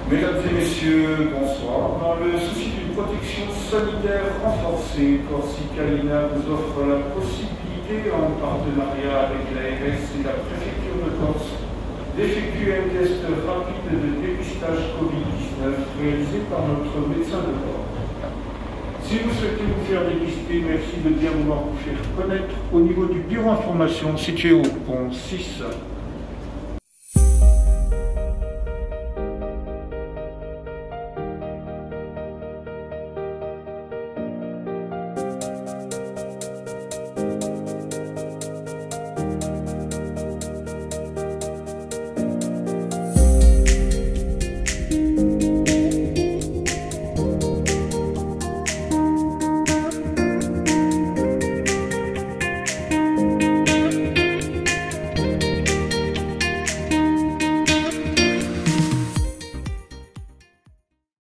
Mesdames et messieurs, bonsoir. Dans le souci d'une protection sanitaire renforcée, Corsica Linea vous offre la possibilité, en partenariat avec l'ARS et la préfecture de Corse, d'effectuer un test rapide de dépistage Covid-19 réalisé par notre médecin de bord. Si vous souhaitez vous faire dépister, merci de bien vouloir vous faire connaître au niveau du bureau information situé au pont 6.